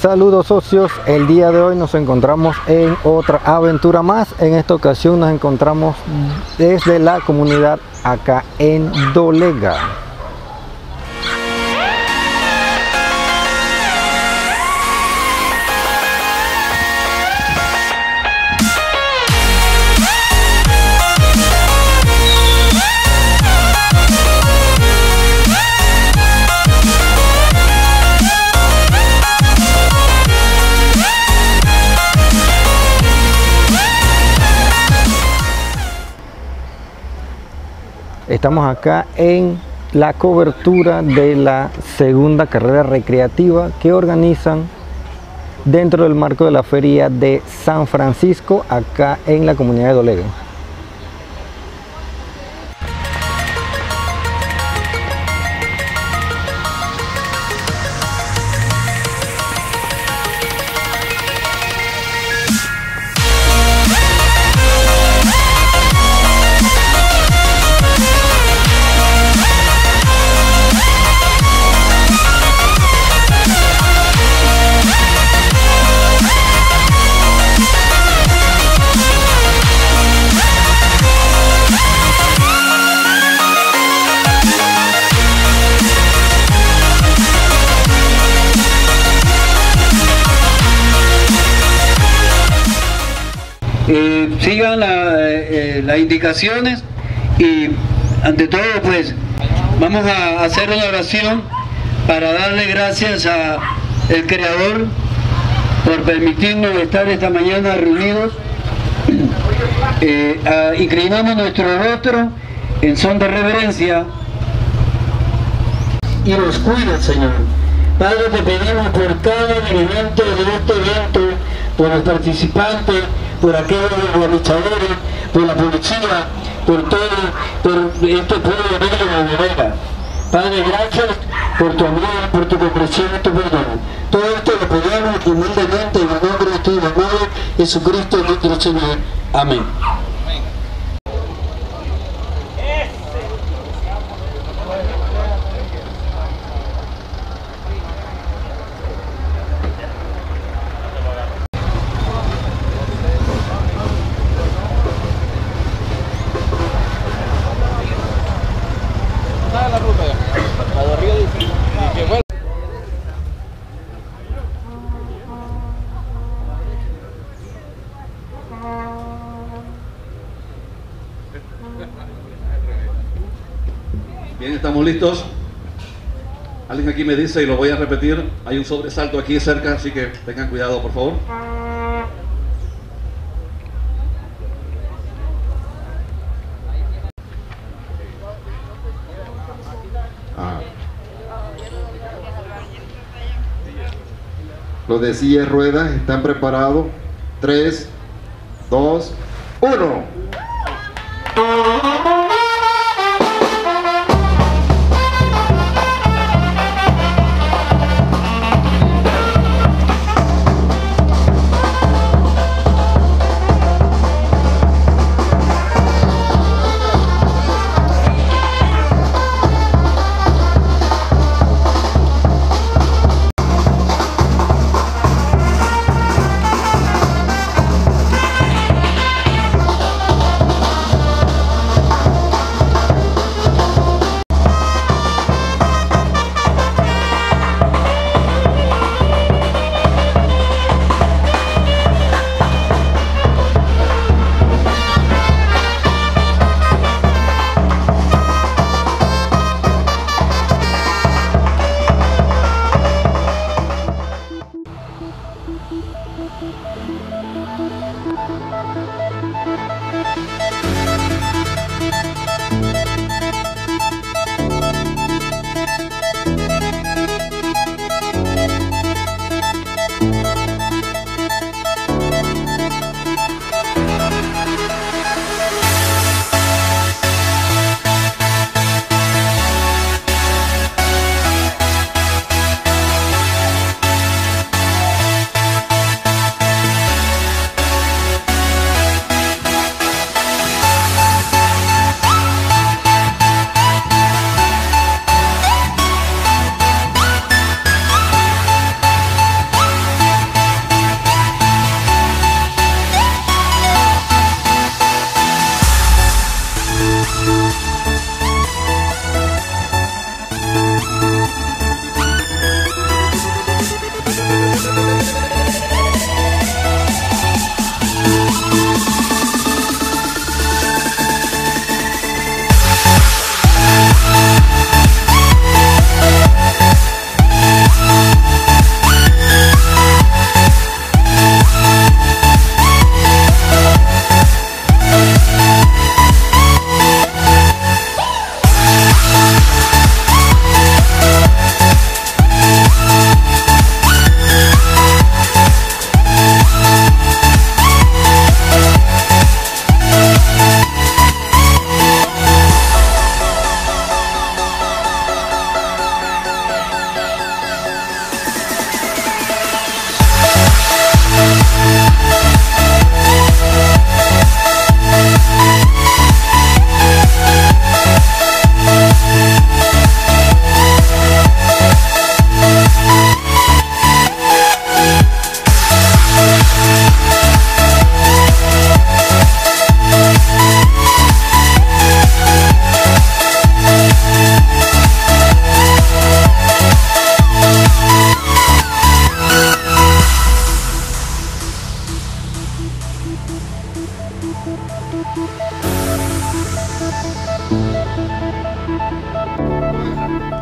Saludos socios, el día de hoy nos encontramos en otra aventura más. En esta ocasión nos encontramos desde la comunidad acá en Dolega. Estamos acá en la cobertura de la segunda carrera recreativa que organizan dentro del marco de la Feria de San Francisco acá en la comunidad de Dolega. Sigan las indicaciones y ante todo pues vamos a hacer una oración para darle gracias a el Creador por permitirnos estar esta mañana reunidos. Inclinamos nuestro rostro en son de reverencia y nos cuida, Señor. Padre, te pedimos por cada elemento de este evento, por los participantes, por aquellos organizadores, por la policía, por todo, por este pueblo negro de Dolega. Padre, gracias por tu amor, por tu comprensión y tu perdón. Todo esto lo pedimos humildemente en el nombre de tu amado Jesucristo nuestro Señor. Amén. Bien, estamos listos. Alguien aquí me dice, y lo voy a repetir, hay un sobresalto aquí cerca, así que tengan cuidado, por favor. Los de silla de ruedas están preparados. 3, 2, 1.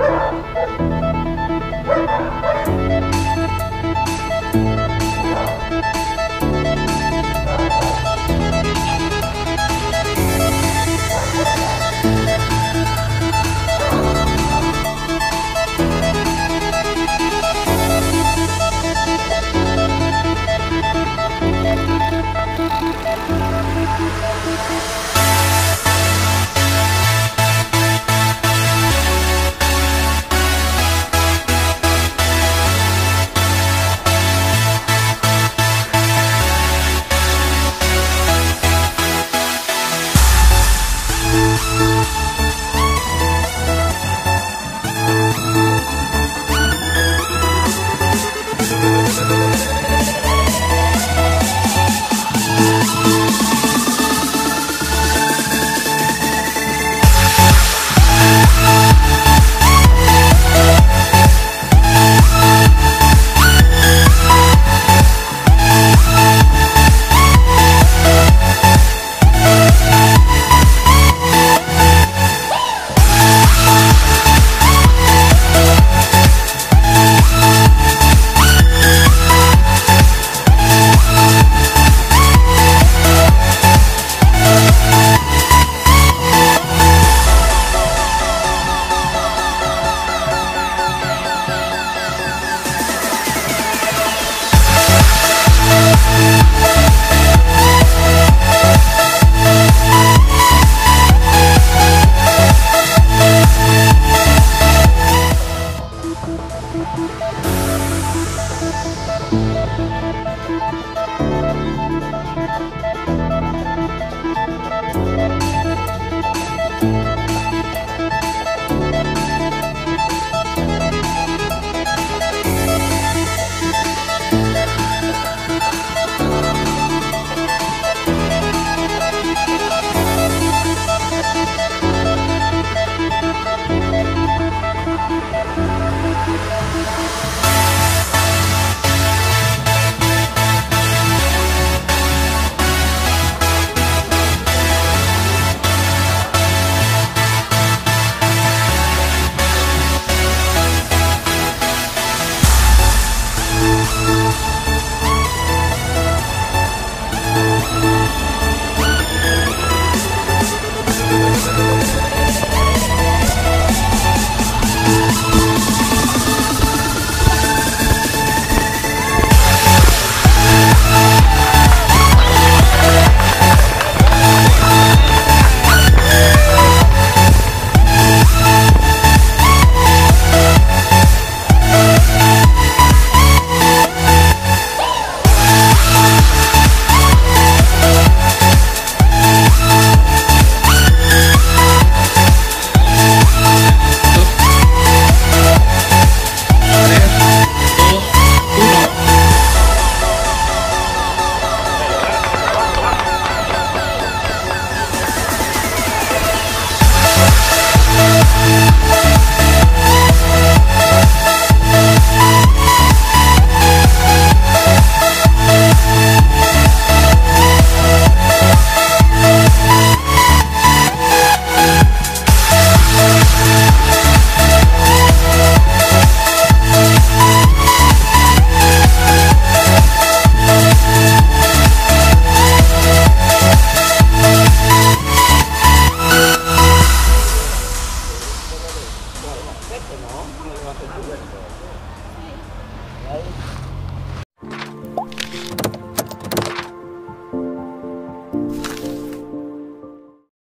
Perfecto, ¿no? No le va a hacer tu verso.